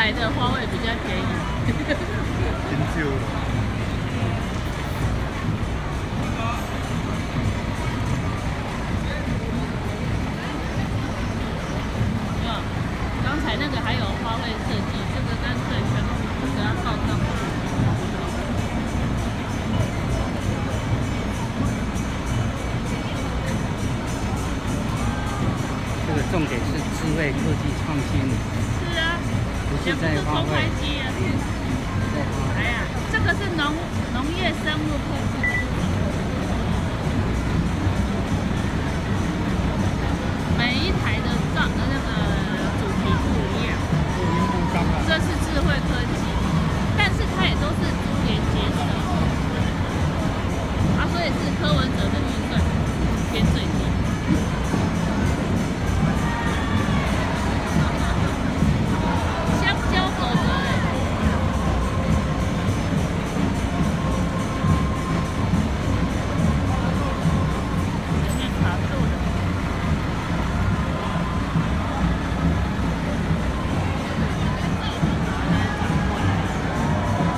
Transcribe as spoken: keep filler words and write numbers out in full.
台的花卉比较便宜。 很久了。 刚才那个还有花卉设计，这个干脆全部给它放上去。 这个重点是智慧科技创新。 是啊， 不是在花卉。 哎呀，这个是农农业生物科技。每一台的照的那个主题不一样。这是智慧科技，但是它也都是连接的。啊，所以是柯文哲